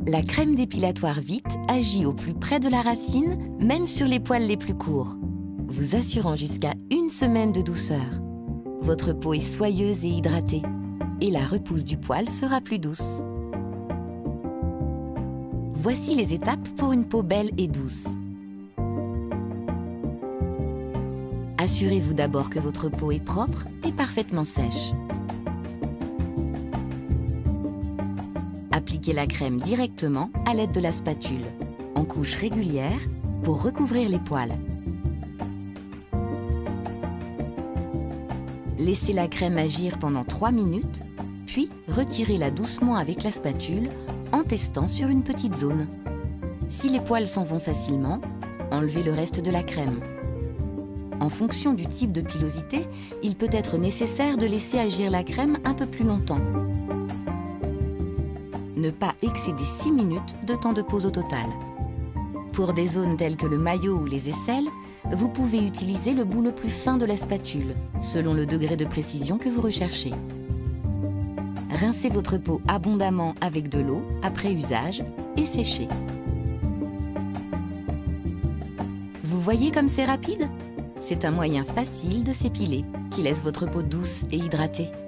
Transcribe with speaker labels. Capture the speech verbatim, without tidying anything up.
Speaker 1: La crème dépilatoire Vite agit au plus près de la racine, même sur les poils les plus courts, vous assurant jusqu'à une semaine de douceur. Votre peau est soyeuse et hydratée, et la repousse du poil sera plus douce. Voici les étapes pour une peau belle et douce. Assurez-vous d'abord que votre peau est propre et parfaitement sèche. Appliquez la crème directement à l'aide de la spatule, en couches régulières, pour recouvrir les poils. Laissez la crème agir pendant trois minutes, puis retirez-la doucement avec la spatule en testant sur une petite zone. Si les poils s'en vont facilement, enlevez le reste de la crème. En fonction du type de pilosité, il peut être nécessaire de laisser agir la crème un peu plus longtemps. Ne pas excéder six minutes de temps de pause au total. Pour des zones telles que le maillot ou les aisselles, vous pouvez utiliser le bout le plus fin de la spatule, selon le degré de précision que vous recherchez. Rincez votre peau abondamment avec de l'eau après usage et séchez. Vous voyez comme c'est rapide ? C'est un moyen facile de s'épiler qui laisse votre peau douce et hydratée.